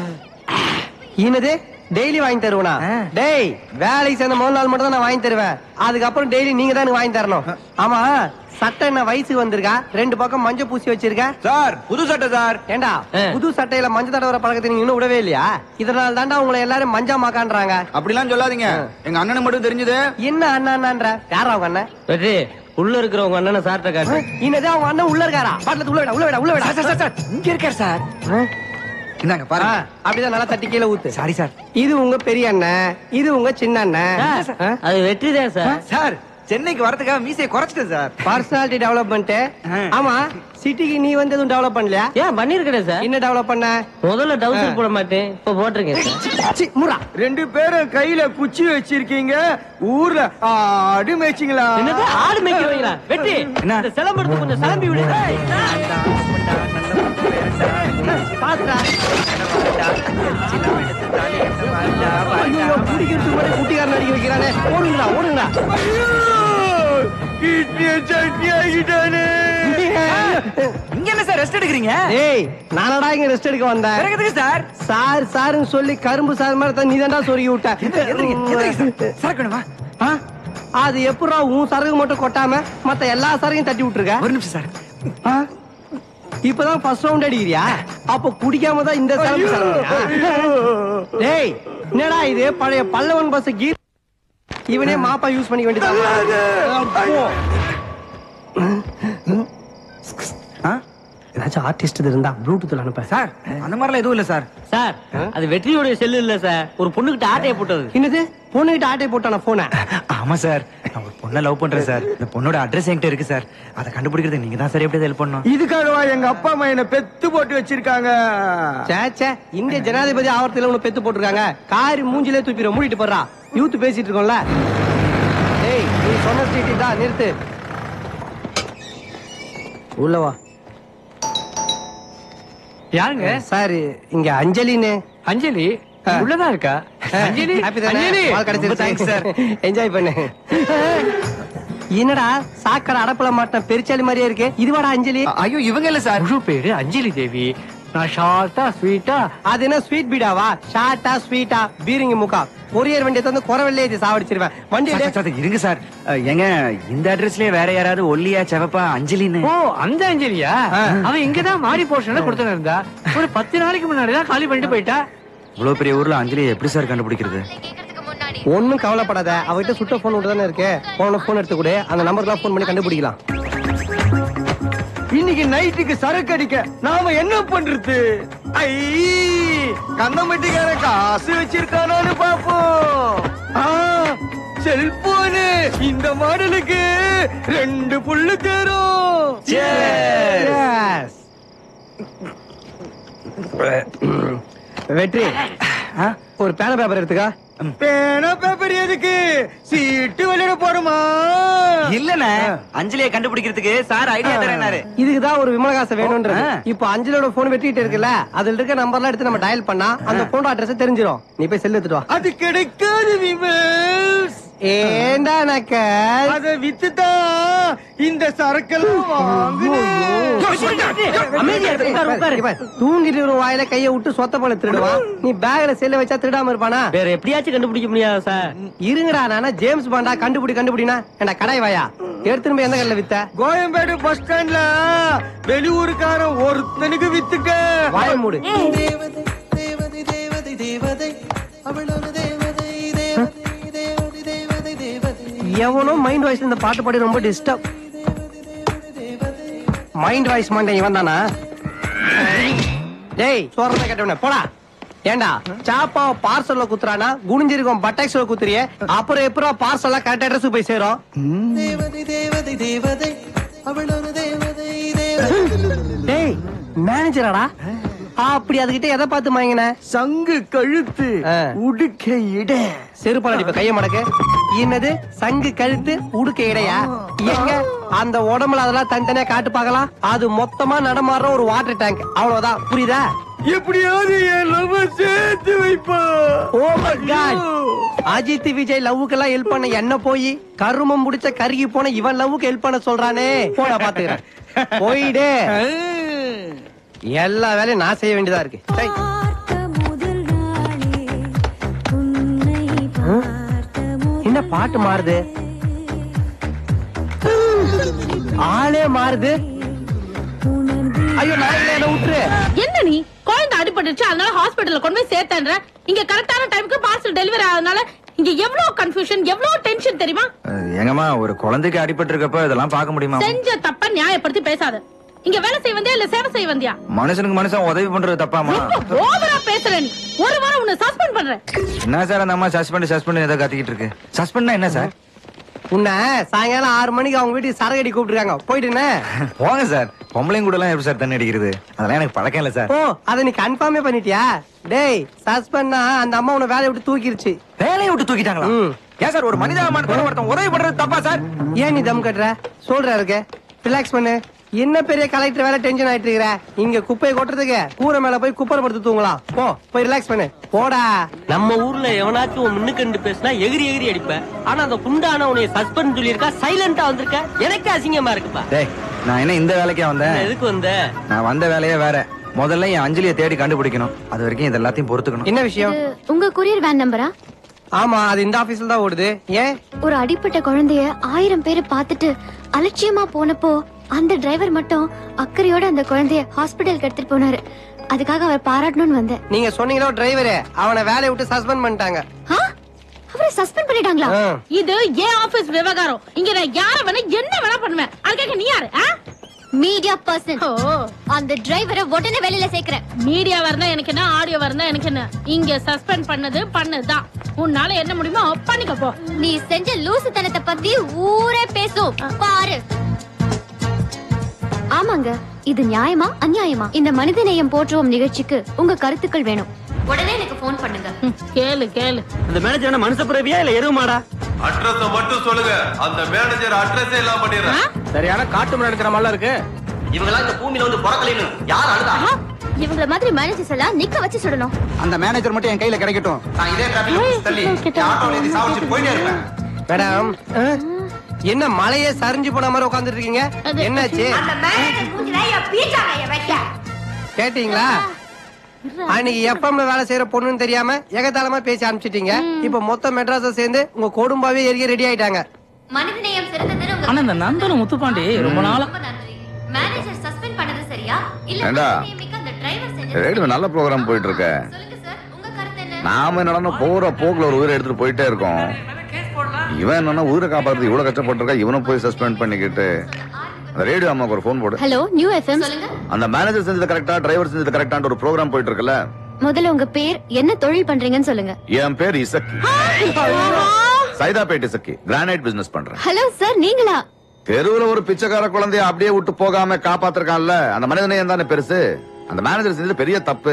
என்னது டெய்லி வாங்கி தருவனா? டேய் வேலைக்கு சேர்ந்த முதல் நாள் மட்டும் தான் நான் வாங்கி தருவேன். அதுக்கப்புறம் டெய்லி நீங்க தான் எனக்கு வாங்கி தரணும். ஆமா, சட்டை என்ன வயசுக்கு வந்திருக்கா? ரெண்டு பக்கம் மஞ்சள் பூசி வச்சிருக்க சார். புது சட்டை சார். ஏண்டா புது சட்டையில மஞ்சள் தடவர பழக்கத்தை நீங்க இன்னும் விடவே இல்லையா? இதனால தாண்டா உங்களை எல்லாரும் மஞ்சா மாக்கான்றாங்க. அப்படிலாம் சொல்லாதீங்க. எங்க அண்ணனுக்கு மட்டும் தெரிஞ்சது. என்ன அண்ணான்ற? யாரா அவங்க அண்ணன்? வெற்றி, உள்ள இருக்கிறவங்க அண்ணனை சார்ட்ட காட்டு. இன்னதே அவங்க அண்ணன் உள்ள இருக்காரா? பாட்டில உள்ள விட உள்ள விட உள்ள விட. சார் சார் சார் இங்க இருக்கார் சார். இந்தாங்க பாருங்க. அப்படிதான் நல்லா தட்டி கீழே ஊத்து. Sorry sir. இது உங்க பெரிய அண்ணன், இது உங்க சின்ன அண்ணன். அது வெற்றி தான் சார். சார் சென்னைக்கு வரதுக்காக மீசையை குறைச்சிட்டேன் சார். Personality development. ஆமா, சிட்டிக்கு நீ வந்து எதுவும் டெவலப் பண்ணலையா? ஏன் பண்ணிருக்கேன் சார். என்ன டெவலப் பண்ண? முதல்ல டவுசர் போட மாட்டேன், இப்ப போட்டிருக்கேன். முறா ரெண்டு பேரும் கையில குச்சி வச்சிருக்கீங்க, ஊர்ல ஆடு மேய்ச்சிங்களா? என்னது ஆடு மேய்க்கிறீங்களா? வெற்றி, இந்த சிலம்பு எடுத்து கொஞ்சம் சிலம்பி விடு. பாத்துடா. குடிக்கிறதுக்கு முன்னாடி குட்டிக்காரன் அடிக்க வைக்கிறானே. ஓடுங்களா ஓடுங்களா. இங்க என்ன சார் ரெஸ்ட் எடுக்கிறீங்க? ஏய் நானடா இங்க ரெஸ்ட் எடுக்க வந்தேன். எதுக்கு சார்? சார் சார்னு சொல்லி கரும்பு சார் மாதிரி தான் நீ தான்டா சொருகி விட்ட. சரக்கு வேணுமா? அது எப்படா உன் சரகு மட்டும் கொட்டாம மத்த எல்லா சரகையும் தட்டி விட்டுருக்க? ஒரு நிமிஷம் சார். இப்பதான் ஃபர்ஸ்ட் ரவுண்ட் அடிக்கிறியா? அப்ப குடிக்காம தான் இந்த சரகு சரகு. டேய் என்னடா இது பழைய பல்லவன் பஸ் கீ. இவனே மாப்பா யூஸ் பண்ணிக்க வேண்டியது. ஏதாச்சும் ஆர்டிஸ்ட் இருந்தா ப்ளூடூத்ல அனுப்ப. சார் அந்த மாதிரிலாம் எதுவும் இல்ல சார். சார் அது வெற்றியோட செல்லு இல்ல சார், ஒரு பொண்ணுகிட்ட ஆட்டைய போட்டது. என்னது பொண்ணுகிட்ட ஆட்டைய போட்டான போன? ஆமா சார், நான் ஒரு பொண்ணை லவ் பண்றேன் சார். இந்த பொண்ணோட அட்ரஸ் என்கிட்ட இருக்கு சார். அதை கண்டுபிடிக்கிறது நீங்க தான் சார் எப்படி ஹெல்ப் பண்ணணும். இதுக்காகவா எங்க அப்பா அம்மா என்ன பெத்து போட்டு வச்சிருக்காங்க? சேச்சே, இந்திய ஜனாதிபதி ஆவரத்துல உன்னை பெத்து போட்டிருக்காங்க. காரி மூஞ்சிலே தூப்பிடுற. மூடிட்டு போறா. யூத் பேசிட்டு இருக்கோம்ல. டேய் நீ சொன்ன ஸ்ட்ரீட் தான், நிறுத்து. உள்ளவா. யாருங்க சார் இங்க அஞ்சலின்னு. அஞ்சலி உள்ளதா இருக்கா? அஞ்சலி ஹாப்பி தானே? அஞ்சலி பால் கிடைச்சிருச்சு. Thanks sir. என்ஜாய் பண்ணு. என்னடா சாக்கடை அடப்புல மாட்டின பெருச்சாலி மாதிரியே இருக்கு இதுவாடா அஞ்சலி? ஐயோ இவங்க இல்ல சார். முழு பேரு அஞ்சலி தேவி. நான் ஷார்ட்டா ஸ்வீட்டா. அது என்ன ஸ்வீட் பீடாவா? ஷார்ட்டா ஸ்வீட்டா பீரிங்க முக்கா கொரியர் வண்டியை வந்து குறவெல்லே சாவடிச்சிருவேன். வண்டி இருங்க சார். எங்க இந்த அட்ரஸ்லயே வேற யாராவது ஒல்லியா செவப்பா அஞ்சலின்னு? ஓ அந்த அஞ்சலியா? அவன் இங்கதான் மாறி போர்ஷன்ல கொடுத்து இருந்தா. ஒரு பத்து நாளைக்கு முன்னாடிதான் காலி பண்ணிட்டு போயிட்டா. இவ்வளவு பெரிய ஊர்ல அஞ்சலியை எப்படி சார் கண்டுபிடிக்கிறது? ஒன்னும் கவலைப்படாத, அவகிட்ட சுட்ட போன் விட்டு தானே இருக்கு. போன போன் எடுத்து கூட அந்த நம்பருக்கு போன் பண்ணி கண்டுபிடிக்கலாம். இன்னைக்கு நைட்டுக்கு சரக்கு அடிக்க நாம என்ன பண்றது? ஐ கண்ணமட்டிக்கார காசு வச்சிருக்கானு பாப்போம். செல்போனு இந்த மாடலுக்கு ரெண்டு புல்லு தரும். வெற்றி ஒரு பேன பேப்பர் எடுத்துக்கா. பேனா பேப்பர் எதுக்கு? சீட்டு விளையாட போறோமா? இல்லண்ணே, அஞ்சலியை கண்டுபிடிக்கிறதுக்கு சார் ஐடியா தரேனாரு. இதுக்குதான் ஒரு விமலகாசம் வேணும்ன்றது. இப்போ அஞ்சலியோட போன் வெட்டிட்டு இருக்குல்ல, அதுல இருக்க நம்பர்லாம் எடுத்து நம்ம டயல் பண்ணா அந்த போன் அட்ரஸ் தெரிஞ்சிரும். நீ போய் செல் எடுத்துட்டு வா. அது கிடைக்காது விமல்ஸ். ஏண்டா நக்கல்? அத வித்துதான் இந்த சரக்கெல்லாம் வாங்குனேன். தூங்கிட்டு ஒரு வாயில கைய விட்டு சொத்த போல திருடுவான். நீ பேக்ல செல்ல வச்சா திருடாம இருப்பானா? வேற எப்படியாச்சும் கண்டுபிடிக்க முடியாது சார். இருங்கடா, நானா ஜேம்ஸ் பாண்டா கண்டுபிடி கண்டுபிடினா ஏண்டா கடாய் வாயா எடுத்துட்டு போய் எந்த கல்ல வித்த? கோயம்பேடு பஸ் ஸ்டாண்ட்ல வெளியூருக்காரன் ஒருத்தனுக்கு வித்துக்க. வாய மூடு. எவனோ மைண்ட் வாய்ஸ் இந்த பாட்டு பாடி ரொம்ப டிஸ்டர்ப். மைண்ட் வாய்ஸ் மாண்டே இவன் தானா? டேய் சோறத கேட்டவனே போடா. ஏண்டா சாப்பா பார்சல்ல குத்துறானா குனிஞ்சிருக்கும் பட்டாக்ஸ்ல குத்துறியே, அப்புறம் எப்பரா பார்சல்ல கரெக்ட் அட்ரஸ் போய் சேரும்? டேய் மேனேஜராடா? அப்படி அதுகிட்ட எதை பார்த்து மாங்கின? சங்கு கழுத்து உடுக்க இட. செருப்பால இப்ப கைய மடக்கு. என்னது சங்கு கழுத்து உடுக்க இடையா? எங்க அந்த உடம்புல அதெல்லாம் தனித்தனியா காட்டு பார்க்கலாம். அது மொத்தமா நடமாடுற ஒரு வாட்டர் டேங்க், அவ்வளவுதான். புரியுதா? எப்படியாவது என் லவ் சேர்த்து வைப்பா. Oh my god, Ajith Vijay லவ்வுக்கெல்லாம் ஹெல்ப் பண்ண என்ன போய் கருமம் முடிச்ச கருகி போன இவன் லவ்வுக்கு ஹெல்ப் பண்ண சொல்றானே. போடா பாத்துக்கிறேன். போயிடு. எல்லா வேலையும் நான் செய்ய வேண்டியதா இருக்கு. என்ன பாட்டு மாறுது? ஆளே மாறுது. ஐயோ நான் என்ன விட்டுரு. என்ன நீ குழந்தை அடிபட்டுச்சு அதனால ஹாஸ்பிடல்ல கொண்டு போய் சேர்த்தன்ற. இங்க கரெக்டான டைம்க்கு பார்சல் டெலிவரி ஆனதுனால இங்க எவ்வளவு கன்ஃபியூஷன் எவ்வளவு டென்ஷன் தெரியுமா? எங்கம்மா ஒரு குழந்தைக்கு அடிபட்டு இருக்கப்ப இதெல்லாம் பார்க்க முடியுமா? செஞ்ச தப்ப நியாயப்படுத்தி பேசாத. இங்க வேலை செய்ய வந்தியா இல்ல சேவை செய்ய வந்தியா? மனுஷனுக்கு மனுஷன் உதவி பண்றது தப்பாமா? ஓவரா பேசுற நீ. ஒரு வாரம் உன்னை சஸ்பெண்ட் பண்றேன். என்ன சார் அந்த அம்மா சஸ்பெண்ட் சஸ்பெண்ட் ஏதோ கத்திக்கிட்டு இருக்கு. சஸ்பெண்ட்னா என்ன சார்? உன்ன சாயங்காலம் ஆறு மணிக்கு அவங்க வீட்டுக்கு சரகடி கூப்பிட்டுருக்காங்க, போயிட்டுனே போங்க சார். பொம்பளைங்க கூட எல்லாம் எப்படி சார் தண்ணி அடிக்கிறது? அதெல்லாம் எனக்கு பழக்கம் இல்ல சார். ஓ அத நீ கன்ஃபார்மே பண்ணிட்டியா? டேய் சஸ்பெண்ட்னா அந்த அம்மா உன்னை வேலையை விட்டு தூக்கிருச்சு. வேலையை விட்டு தூக்கிட்டாங்களா? ஏன் சார் ஒரு மனிதாபிமானத்தோட ஒருத்தன் உதவி பண்றது தப்பா சார்? ஏன் நீ தம் கட்டுற? சொல்ற இருக்கு ரிலாக்ஸ் பண்ணு. என்ன பெரிய கலெக்டர் வேலை டென்ஷன் ஆயிட்டு இருக்கிற? இங்க குப்பையை கொட்டுறதுக்கு கூரை மேல போய் குப்பரை படுத்து தூங்கலாம். போ போய் ரிலாக்ஸ் பண்ணு. போடா. நம்ம ஊர்ல எவனாச்சும் முன்னுக்கு கண்டு பேசினா எகிரி எகிரி அடிப்ப. ஆனா அந்த குண்டான உன்னை சஸ்பெண்ட் சொல்லியிருக்கா, சைலண்டா வந்திருக்க. எனக்கு அசிங்கமா இருக்குப்பா. டேய் நான் என்ன இந்த வேலைக்கே வந்தேன்? எதுக்கு வந்த? நான் வந்த வேலையே வேற. முதல்ல என் அஞ்சலியை தேடி கண்டுபிடிக்கணும். அது வரைக்கும் இது எல்லாத்தையும் பொறுத்துக்கணும். என்ன விஷயம்? உங்க courier van நம்பரா? ஆமா அது இந்த ஆபீஸ்ல தான் ஓடுது. ஏன்? ஒரு அடிப்பட்ட குழந்தைய ஆயிரம் பேரை பார்த்துட்டு அலட்சியமா போனப்போ அந்த டிரைவர் மட்டும் அக்கறையோட அந்த குழந்தைய ஹாஸ்பிடலுக்கு எடுத்துட்டு போனாரு. அதுக்காக அவர் பாராட்டணும்னு வந்தேன். நீங்க சொன்னீங்களோ டிரைவரே அவனை வேலையை விட்டு சஸ்பெண்ட் பண்ணிட்டாங்க. அவரை சஸ்பெண்ட் பண்ணிட்டாங்களா? இது ஏன் ஆபீஸ் விவகாரம். இங்க நான் யார வேணா என்ன வேணா பண்ணுவேன். அதுக்காக நீ யாரு? Media person. அந்த டிரைவரை உடனே வேலையில சேர்க்கிறேன். மீடியா வரனா எனக்கு என்ன, ஆடியோ வரனா எனக்கு என்ன. இங்க சஸ்பெண்ட் பண்ணது பண்ணதுதான். உன்னால என்ன முடியுமோ பண்ணிக்க போ. நீ செஞ்ச லூசுத்தனத்தை பத்தி ஊரே பேசும் பாரு. ஆமாங்க, இது நியாயமா அநியாயமா? இந்த மனிதநேயம் போற்றுவோம் நிகழ்ச்சிக்கு உங்க கருத்துக்கள் வேணும். உடனே எனக்கு போன் பண்ணுங்க. கேளு கேளு. அந்த மேனேஜர் மனுஷ பிறவியா இல்ல எருமாடா? அட்ரஸ் மட்டும் சொல்லுங்க. அந்த மேனேஜர் அட்ரஸ் எல்லாம் பண்ணிடுறேன். சரியான காட்டு மேனேஜர் மாதிரி இருக்கு. இவங்க இந்த பூமியில வந்து பிறக்கலைன்னு யார் அழுதா? இவங்கள மாதிரி மேனேஜர்ஸ் எல்லாம் நிக்க வச்சு சுடணும். அந்த மேனேஜர் மட்டும் என் கையில கிடைக்கட்டும். நான் இதே டிராபிக்ல தள்ளி ஆட்டோல ஏறி சாவடிச்சு போயிட்டே இருப்பேன். மேடம் என்ன மலையே சரிஞ்சு போன மாதிரி உட்கார்ந்துட்டு இருக்கீங்க? என்னாச்சு? கேட்டீங்களா? அன்னைக்கு எஃப்எம்ல வேலை செய்யற பொண்ணுன்னு தெரியாம எகத்தாளமா பேசி அனுப்பிச்சிட்டீங்க. இப்ப மொத்த மெட்ராஸ சேர்ந்து உங்க கொடும்பாவே எரிய ரெடி ஆயிட்டாங்க. மனிதநேயம் சிறந்ததுன்னு உங்க ஆனா இந்த நந்தன முத்துப்பாண்டி ரொம்ப நாளா மேனேஜர் சஸ்பெண்ட் பண்ணது சரியா இல்ல ஏண்டா? மனிதநேயமிக்க அந்த டிரைவர் செஞ்சது ரேடியோ நல்ல ப்ரோக்ராம் போயிட்டு இருக்க. சொல்லுங்க சார் உங்க கருத்து என்ன? நாம என்னன்னா போற போக்குல ஒரு உயிரை எடுத்துட்டு போயிட்டே இருக்கோம். இவன் என்னன்னா உயிரை காப்பாத்து இவ்வளவு கஷ்டப்பட்டிருக்கா, இவனும் போய் சஸ்பெண்ட் பண்ணிக்கிட்டு. அந்த ரேடியோ அம்மாக்கு ஒரு போன் போடு. ஹலோ நியூ எஃப்எம் சொல்லுங்க. அந்த மேனேஜர் செஞ்சது கரெக்டா, டிரைவர் செஞ்சது கரெக்டான ஒரு ப்ரோக்ராம் போயிட்டு இருக்குல்ல. முதல்ல உங்க பேர் என்ன தொழில் பண்றீங்கன்னு சொல்லுங்க. என் பேர் இசக்கி, சைதாப்பேட் இசக்கி. கிரானைட் பிசினஸ் பண்றேன். ஹலோ சார் நீங்களா? தெருவுல ஒரு பிச்சைக்கார குழந்தைய அப்படியே விட்டு போகாம காப்பாத்திருக்கான்ல, அந்த மனிதனையும் தானே பெருசு. அந்த மேனேஜர் செஞ்சது பெரிய தப்பு.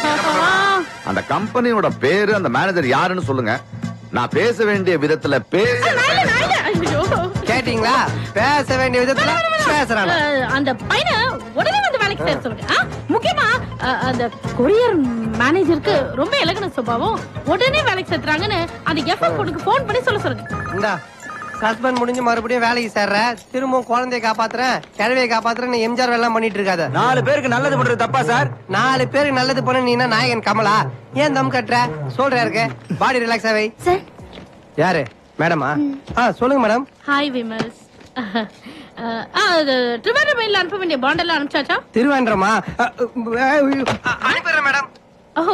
அந்த கம்பெனியோட பேரு, அந்த மேனேஜர் யாருன்னு சொல்லுங்க. நான் பேச வேண்டிய விதத்துல பேச. கேட்டீங்களா? பேச வேண்டிய விதத்துல பேசுறாங்க. அந்த பையனை உடனே வந்து வேலைக்கு சேர சொல்லுங்க. ஆ, முக்கியமா அ, அந்த கொரியர் மேனேஜருக்கு ரொம்ப இலகுன சுபாவம், உடனே வேலைக்கு சேர்த்துறாங்கன்னு அந்த எஃப்எம் பொண்ணுக்கு போன் பண்ணி சொல்ல சொல்லுங்க. இந்தா சஸ்பெண்ட் முடிஞ்சு மறுபடியும் வேலைக்கு சேர்ற, திரும்பவும் குழந்தைய காப்பாத்துறேன், கிழவியை காப்பாத்துறேன், எம்ஜிஆர் எல்லாம் பண்ணிட்டு இருக்காத. நாலு பேருக்கு நல்லது பண்றது தப்பா சார்? நாலு பேருக்கு நல்லது பண்ண நீ என்ன நாயகன் கமலா? ஏன் தம் கட்டுற? சொல்ற இருக்கு பாடி ரிலாக்ஸ் ஆவை. சார் யாரு? மேடமா? ஆ சொல்லுங்க மேடம். ஹாய் விமல்ஸ். ட்ரிவாண்ட்ரம் அனுப்ப வேண்டிய பாண்ட் எல்லாம் அனுப்பிச்சாச்சா? திருவேண்டரமா? அனுப்பிடுறேன் மேடம். ஓ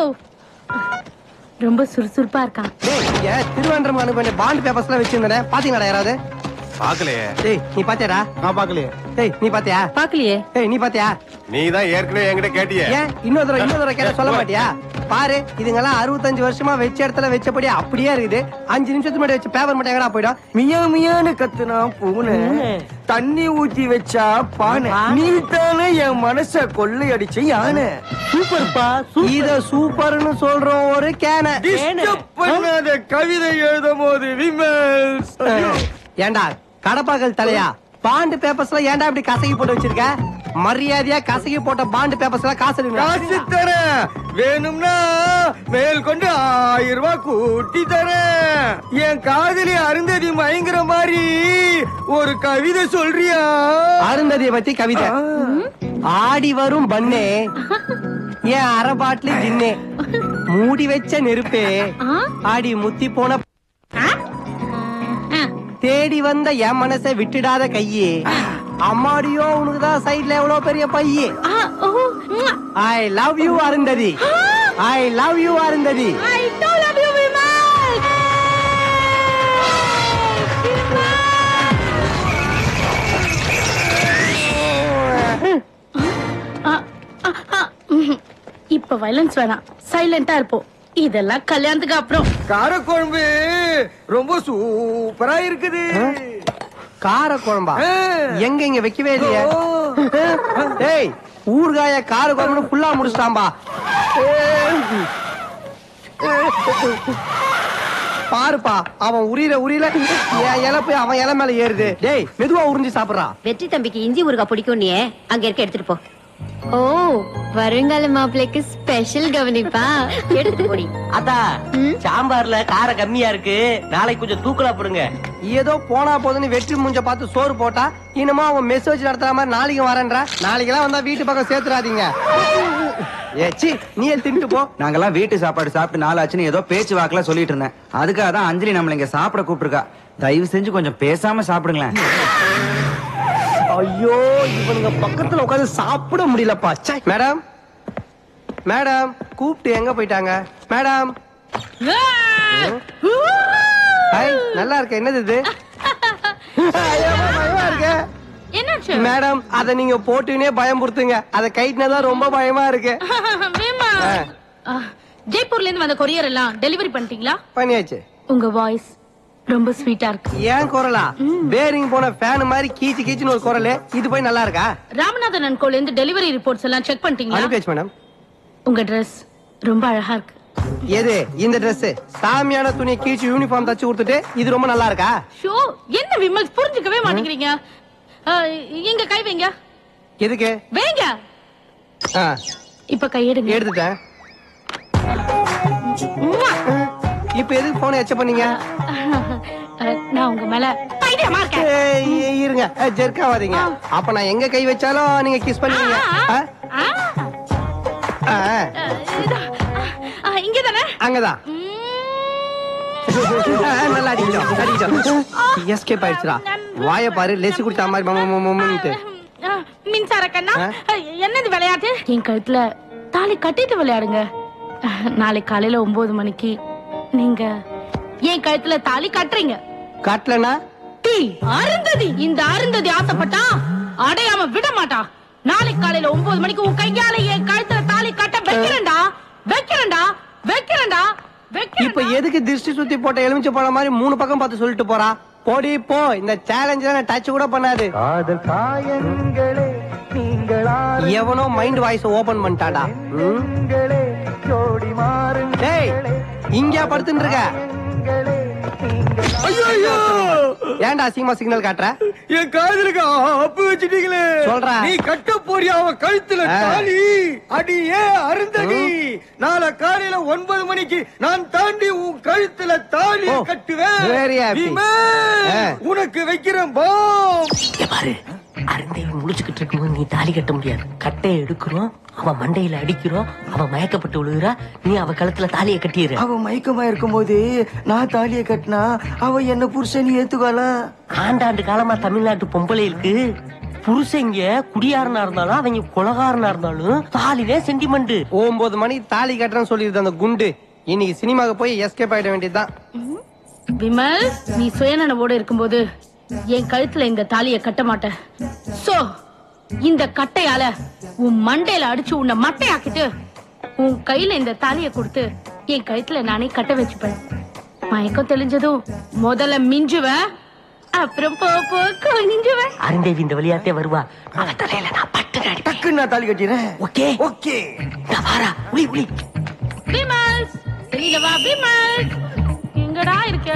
ரொம்ப சுறுசுறுப்பா இருக்கான். திருவேண்டரம் அனுப்ப வேண்டிய பாண்ட் பேப்பர்ஸ் எல்லாம் வச்சிருந்தேன், பாத்தீங்களா யாராவது? பாக்கலையே. டேய் நீ பாத்தியாடா? நான் பாக்கலையே. டேய் நீ பாத்தியா? பாக்கலையே. டேய் நீ பாத்தியா? நீ தான் ஏற்கனவே என்கிட்ட கேட்டியே. ஏன் இன்னொரு தடவை இன்னொரு தடவை கேட்ட சொல்ல மாட்டியா? பாரு இதுங்கெல்லாம் அறுபத்தஞ்சு வருஷமா வச்ச இடத்துல வச்சபடி அப்படியே இருக்குது. அஞ்சு நிமிஷத்துக்கு முன்னாடி வச்ச பேப்பர் மட்டும் எங்கடா போயிடும்? மியா மியான்னு கத்துனா பூனை, தண்ணி ஊத்தி வச்சா பானை, நீ தானே என் மனச கொள்ளை அடிச்ச யானை. சூப்பர்ப்பா. இத சூப்பர்னு சொல்றோம் ஒரு கேன. டிஸ்டர்ப் பண்ணாத கவிதை எழுதும் போது விமல். ஏண்டா கடப்பாக்கள் தலையா, பாண்டு பேப்பர்ஸ் எல்லாம் ஏன்டா இப்படி கசகி போட்டு வச்சிருக்க? மரியாதையா கசகி போட்ட பாண்டு பேப்பர்ஸ் எல்லாம் காசு காசு தரேன், வேணும்னா மேல் கொண்டு ஆயிரம் ரூபாய் கூட்டி தரேன். என் காதலி அருந்ததி மயங்கிற மாதிரி ஒரு கவிதை சொல்றியா? அருந்ததியை பத்தி கவிதை? ஆடி வரும் பண்ணே, ஏன் அரை பாட்டில் ஜின்னே, மூடி வச்ச நெருப்பே, ஆடி முத்தி போன தேடி வந்த என் மனசை விட்டுடாத கையே, அம்மாடியோ உனக்குதான் சைட்ல எவ்வளவு பெரிய பையே. I love you Arundhati, I love you Arundhati. இப்ப வயலன்ஸ் வேணாம், சைலண்டா இருப்போம். இதெல்லாம் கல்யாணத்துக்கு அப்புறம். காரக்குழம்பு ரொம்ப சூப்பரா இருக்குது. காரக்குழம்பா? எங்க இங்க வைக்கவே இல்லையே. டேய் ஊர்காய காரக்குழம்பு ஃபுல்லா முடிச்சிட்டாம்பா. பாருப்பா அவன் உரியில உரியில என் இலை போய் அவன் இலை மேல ஏறுது. டேய் மெதுவா உறிஞ்சு சாப்பிடுறா. வெற்றி தம்பிக்கு இஞ்சி ஊறுகாய் பிடிக்கும், நீ அங்க இருக்க எடுத்துட்டு போ. ஓ வருங்கால மாப்பிள்ளைக்கு ஸ்பெஷல் கவனிப்பா. எடுத்து போடி. அதா சாம்பார்ல காரம் கம்மியா இருக்கு, நாளைக்கு கொஞ்சம் தூக்கலா போடுங்க. ஏதோ போனா போதுன்னு வெற்றி மூஞ்ச பார்த்து சோறு போட்டா இனிமே அவன் மெசேஜ் நடத்துற மாதிரி நாளைக்கு வரேன்ற. நாளைக்கு எல்லாம் வந்தா வீட்டு பக்கம் சேர்த்துறாதீங்க. ஏச்சி நீ தின்ட்டு போ. நாங்கெல்லாம் வீட்டு சாப்பாடு சாப்பிட்டு நாளாச்சுன்னு ஏதோ பேச்சு வாக்குல சொல்லிட்டு இருந்தேன். அதுக்காக தான் அஞ்சலி நம்மள இங்க சாப்பிட கூப்பிட்டுருக்கா. தயவு செஞ்சு கொஞ்சம் பேசாம சாப்பிடுங்களேன். ஐயோ இவனுங்க பக்கத்துல உட்காந்து சாப்பிட முடியலப்பா. மேடம் மேடம் கூப்பிட்டு எங்க போயிட்டாங்க மேடம்? நல்லா இருக்க. என்னது இது? மேடம் அத நீங்க போட்டுனே பயம்புறுத்துங்க, அத கைட்டினதான் ரொம்ப பயமா இருக்கு. ஜெய்ப்பூர்ல இருந்து வந்த கொரியர் எல்லாம் டெலிவரி பண்ணிட்டீங்களா? பண்ணியாச்சு. உங்க வாய்ஸ் ரொம்ப ஸ்வீட்டா இருக்கு. ஏன் குரலா? பேரிங் போன ஃபேன் மாதிரி கீச்சு கீச்சுன்னு ஒரு குரல். இது போய் நல்லா இருக்கா? ராமநாதன் அண்ட் கோல இருந்து டெலிவரி ரிப்போர்ட்ஸ் எல்லாம் செக் பண்ணிட்டீங்களா? அனுப்பியாச்சு மேடம். உங்க Dress ரொம்ப அழகா இருக்கு. எது இந்த Dress? சாமியான துணி கீச்சு யூனிஃபார்ம் தச்சு கொடுத்துட்டு இது ரொம்ப நல்லா இருக்கா? ஷோ என்ன விமல் புரிஞ்சுக்கவே மாட்டேங்கிறீங்க. இங்க கை வைங்க. எதுக்கு வைங்க? இப்ப கை எடுங்க. எடுத்துட்டேன். இப்ப எதுக்கு போன் எச்ச பண்ணீங்க? நான் உங்க மேல தைரியமா இருக்க ஏய், இருங்க ஜெர்க்காவாதீங்க. அப்ப நான் எங்க கை வச்சாலும் நீங்க கிஸ் பண்ணுவீங்க. ஆ? ஆ. இங்கதானே அங்கதான். நல்லா அடிச்சோம் அடிச்சோம். எஸ்கேப் ஆயிடுச்சுடா. வாய பாரு லெசி குடிச்ச மாதிரி மம்ம மம்மன்ட்டு. மின்சார கண்ணா என்னது விளையாட்டு? என் கழுத்துல தாலி கட்டிட்டு விளையாடுங்க. நாளை காலையில ஒன்பது மணிக்கு நீங்க என் கழுத்துல தாலி கட்டுறீங்க. கட்டலனா டீ அருந்ததி. இந்த அருந்ததி ஆசைப்பட்டா அடையாம விட மாட்டா. நாளை காலையில ஒன்பது மணிக்கு உன் கையால என் கழுத்துல தாலி கட்ட வைக்கிறேன்டா வைக்கிறேன்டா வைக்கிறேன்டா. இப்ப எதுக்கு திருஷ்டி சுத்தி போட்ட எலுமிச்சை பழம் மாதிரி மூணு பக்கம் பார்த்து சொல்லிட்டு போறா? போடி போ. இந்த சேலஞ்ச் நான் டச் கூட பண்ணாது. எவனோ மைண்ட் வாய்ஸ் ஓபன் பண்ணிட்டாடா. டேய் இங்க படுத்துட்டு இருக்க. ஏன்டா அசிங்கமா சிக்னல் காட்டுற? என் காதலுக்கு அப்பு வச்சிட்டீங்களே. சொல்றா. நீ கட்ட போறியா அவன் கழுத்துல தாலி? அடியே அருந்ததி, நாளை காலையில ஒன்பது மணிக்கு நான் தாண்டி உன் கழுத்துல தாலி கட்டுவேன். Very happy. உனக்கு வைக்கிறேன் பாம். பாரு அருந்தேவி முடிச்சுக்கிட்டு இருக்கும்போது நீ தாலி கட்ட முடியாது. கட்டையை எடுக்கிறோம், அவன் மண்டையில அடிக்கிறோம், அவன் மயக்கப்பட்டு விழுகிறா, நீ அவ கழுத்துல தாலியை கட்டிடுற. அவ மயக்கமா இருக்கும் போது நான் தாலியை கட்டினா அவ என்ன புருஷன் ஏத்துக்கால. ஆண்டாண்டு காலமா தமிழ்நாட்டு பொம்பளைகளுக்கு புருஷங்க குடியாரனா இருந்தாலும் அவங்க கொலகாரனா இருந்தாலும் தாலிலே சென்டிமெண்ட். ஒன்பது மணி தாலி கட்டுறேன்னு சொல்லிருந்த அந்த குண்டு இன்னைக்கு சினிமாவுக்கு போய் எஸ்கேப் ஆயிட வேண்டியதுதான். விமல், நீ சுயநனவோடு இருக்கும்போது என் கழுத்துல இந்த தாலியை கட்ட மாட்டேன். சோ இந்த கட்டையால உன் மண்டையில அடிச்சு உன்னை மட்டையாக்கிட்டு உன் கையில இந்த தாலியை கொடுத்து என் கழுத்துல நானே கட்ட வச்சுப்பேன். மயக்கம் தெளிஞ்சதும் முதல்ல மிஞ்சுவேன், அப்புறம் போ போ கொஞ்சுவேன். அருந்தேவி இந்த விளையாட்டே வருவா. அவ தலையில நான் பட்டு அடி டக்குன்னு நான் தாலி கட்டிடுறேன். Okay okay. நான் வாரா. உளி உளி. விமல் வெளியில வா. விமல் எங்கடா இருக்க?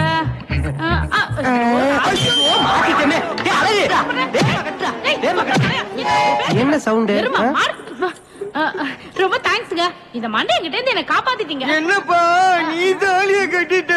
என்ன சவுண்ட்? ரொம்ப தேங்க்ஸ்ங்க. இந்த மண்டை கிட்ட இருந்து என்ன காப்பாத்திட்டீங்க. என்னப்பா நீ தாலியை கட்டிட்ட?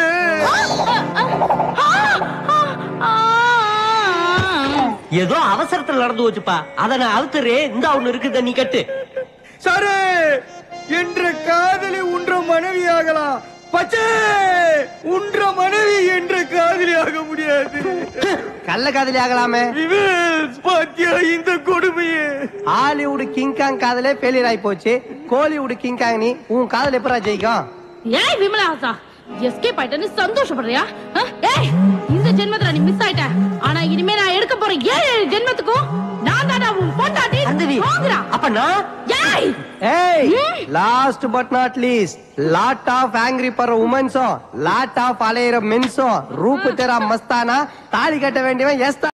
ஏதோ அவசரத்துல நடந்து வச்சுப்பா. அத நான் அவுத்துறேன். இந்த ஒண்ணு இருக்குது, நீ கட்டு. சரே என்ற காதலி உன்ற மனைவி ஆகலாம். பச்சை உன்ற மனைவி என்ற காதலி ஆக முடியாது. கள்ள காதலி ஆகலாமே. பாத்தியா இந்த கொடுமையே? ஹாலிவுட் கிங்காங் காதலே ஃபெயிலியர் ஆயி போச்சு. கோலிவுட் கிங்காங் நீ உன் காதல் எப்பரா ஜெயிக்கும்? ஏய் விமலாசா, எஸ்கேப் ஆயிட்டேன்னு சந்தோஷப்படுறியா? ஏய் இந்த ஜென்மத்துல நீ மிஸ் ஆயிட்ட. ஆனா இனிமே நான் எடுக்க போறேன் ஏழு ஜென்மத்துக்கும் நான் தானா உன் பொண்டாட்டி. போங்கடா. அப்ப நான் ஏய் ஏய் last but not least, lot of angry பர் உமன்ஸோ லாட் ஆஃப் அலையற மென்ஸோ ரூப் தெரா மஸ்தானா தாலி கட்ட வேண்டியவன் எஸ்